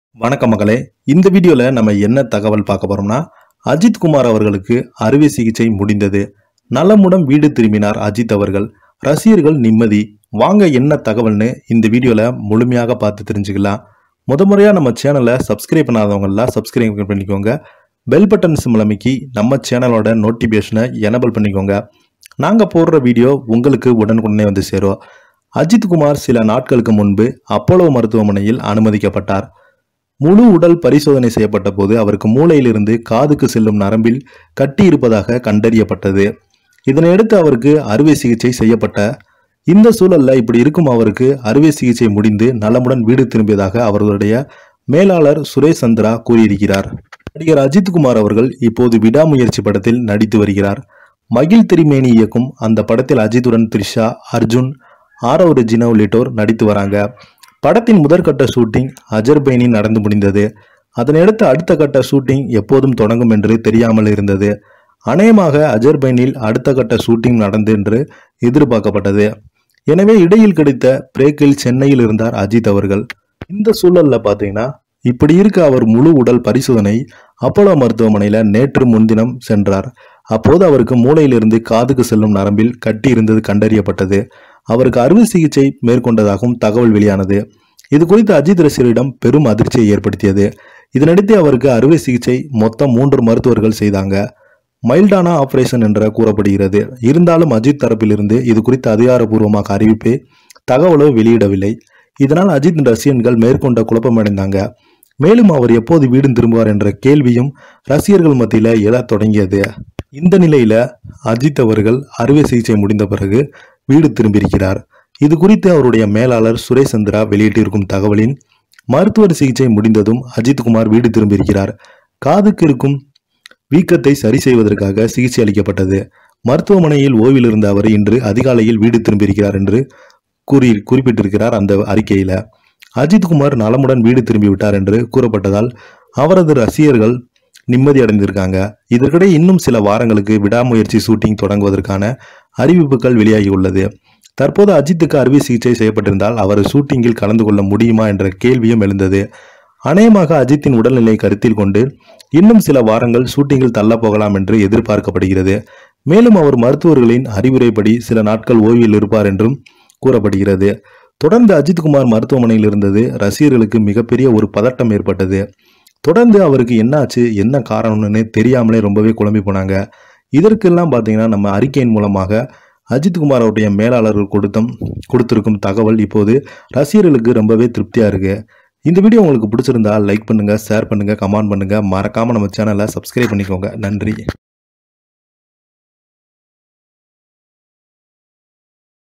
வணக்கம் மகளே. இந்த வீடியோல நம்ம என்ன தகவல் பார்க்க போறோம்னா, அஜித் குமார் அவர்களுக்கு அறுவை சிகிச்சை முடிந்தது. நலமுடன் வீடு திரும்பினார் அஜித் அவர்கள். ரசிகர்கள் நிம்மதி. வாங்க என்ன தகவல்னு இந்த வீடியோல முழுமையாக பார்த்து தெரிஞ்சுக்கலாம். முறையா நம்ம சேனலை சப்ஸ்கிரைப் பண்ணாதவங்கலாம் சப்ஸ்கிரைப் பண்ணிக்கோங்க. பெல் பட்டன் சிம்பல் அமைக்கி நம்ம சேனலோட நோட்டிபிகேஷனை எனேபிள் பண்ணிக்கோங்க. நாங்க போடுற வீடியோ உங்களுக்கு உடனுக்குடனே வந்து சேரும். அஜித் குமார் சில நாட்களுக்கு முன்பு அப்போலோ மருத்துவமனையில் அனுமதிக்கப்பட்டார். முழு உடல் பரிசோதனை செய்யப்பட்ட போது அவருக்கு மூளையிலிருந்து காதுக்கு செல்லும் நரம்பில் கட்டி இருப்பதாக கண்டறியப்பட்டது. இதனையடுத்து அவருக்கு அறுவை சிகிச்சை செய்யப்பட்ட இந்த சூழல்ல இப்படி இருக்கும் அவருக்கு அறுவை சிகிச்சை முடிந்து நலமுடன் வீடு திரும்பியதாக அவர்களுடைய மேலாளர் சுரேஷ் சந்திரா கூறியிருக்கிறார். நடிகர் அஜித் குமார் அவர்கள் இப்போது விடாமுயற்சி படத்தில் நடித்து வருகிறார். மகிழ் திரிமேனி இயக்கும் அந்த படத்தில் அஜித்துடன் த்ரிஷா, அர்ஜுன், ஆரவ் ரெஜினா உள்ளிட்டோர் நடித்து வராங்க. படத்தின் முதற்கட்ட ஷூட்டிங் அஜர்பைனில் நடந்து முடிந்தது. அதனையடுத்து அடுத்த கட்ட ஷூட்டிங் எப்போதும் தொடங்கும் என்று தெரியாமல் இருந்தது. அநேகமாக அஜர்பைனில் அடுத்த கட்ட ஷூட்டிங் நடந்து என்று எதிர்பார்க்கப்பட்டது. எனவே இடையில் கிடைத்த பிரேக்கில் சென்னையில் இருந்தார் அஜித் அவர்கள். இந்த சூழல்ல பாத்தீங்கன்னா இப்படி இருக்க அவர் முழு உடல் பரிசோதனை அப்போலோ மருத்துவமனையில நேற்று முன்தினம் சென்றார். அப்போது அவருக்கு மூளையிலிருந்து காதுக்கு செல்லும் நரம்பில் கட்டி இருந்தது கண்டறியப்பட்டது. அவருக்கு அறுவை சிகிச்சை மேற்கொண்டதாகவும் தகவல் வெளியானது. இது குறித்து அஜித் ரசிகரிடம் பெரும் அதிர்ச்சியை ஏற்படுத்தியது. இதனிடையே அவருக்கு அறுவை சிகிச்சை மொத்தம் 3 மருத்துவர்கள் செய்தாங்க. மைல்டான ஆபரேஷன் என்ற கூறப்படுகிறது. இருந்தாலும் அஜித் தரப்பிலிருந்து இது குறித்து அதிகாரப்பூர்வமாக அறிவிப்பே தகவலோ வெளியிடவில்லை. இதனால் அஜித் ரசிகர்கள் மேற்கொண்ட குழப்பமடைந்தாங்க. மேலும் அவர் எப்போது வீடு திரும்புவார் என்ற கேள்வியும் ரசிகர்கள் மத்தியில எழத் தொடங்கியது. இந்த நிலையில அஜித் அவர்கள் அறுவை சிகிச்சை முடிந்த பிறகு வீடு திரும்பியிருக்கிறார். இது குறித்து அவருடைய மேலாளர் சுரேஷ் சந்திரா வெளியிட்டிருக்கும் தகவலின் மருத்துவ சிகிச்சை முடிந்ததும் அஜித் குமார் வீடு திரும்பியிருக்கிறார். காதுக்கு இருக்கும் வீக்கத்தை சரி செய்வதற்காக சிகிச்சை அளிக்கப்பட்டது. மருத்துவமனையில் ஓய்வில் இருந்த அவர் இன்று அதிகாலையில் வீடு திரும்பியிருக்கிறார் என்று குறிப்பிட்டிருக்கிறார் அந்த அறிக்கையில. அஜித் குமார் நலமுடன் வீடு திரும்பிவிட்டார் என்று கூறப்பட்டதால் அவரது ரசிகர்கள் நிம்மதி அடைந்திருக்காங்க. இதற்கிடையே இன்னும் சில வாரங்களுக்கு விடாமுயற்சி ஷூட்டிங் தொடங்குவதற்கான அறிவிப்புகள் வெளியாகியுள்ளது. தற்போது அஜித்துக்கு அறுவை சிகிச்சை செய்யப்பட்டிருந்தால் அவர் ஷூட்டிங்கில் கலந்து கொள்ள முடியுமா என்ற கேள்வியும் எழுந்தது. அநேகமாக அஜித்தின் உடல்நிலை கருத்தில் கொண்டு இன்னும் சில வாரங்கள் ஷூட்டிங்கில் தள்ளப்போகலாம் என்று எதிர்பார்க்கப்படுகிறது. மேலும் அவர் மருத்துவர்களின் அறிவுரைப்படி சில நாட்கள் ஓய்வில் இருப்பார் என்றும் கூறப்படுகிறது. தொடர்ந்து அஜித் குமார் மருத்துவமனையில் இருந்தது ரசிகர்களுக்கு மிகப்பெரிய ஒரு பதட்டம் ஏற்பட்டது. தொடர்ந்து அவருக்கு என்னாச்சு, என்ன காரணம்னு தெரியாமலே ரொம்பவே குழம்பி போனாங்க. இதற்கெல்லாம் பார்த்தீங்கன்னா நம்ம அறிக்கையின் மூலமாக அஜித் குமார் அவருடைய மேலாளர்கள் கொடுத்திருக்கும் தகவல் இப்போது ரசிகர்களுக்கு ரொம்பவே திருப்தியா இருக்கு. இந்த வீடியோ உங்களுக்கு பிடிச்சிருந்தா லைக் பண்ணுங்க, ஷேர் பண்ணுங்க, கமெண்ட் பண்ணுங்க. மறக்காம நம்ம சேனலை சப்ஸ்கிரைப் பண்ணிக்கோங்க. நன்றி.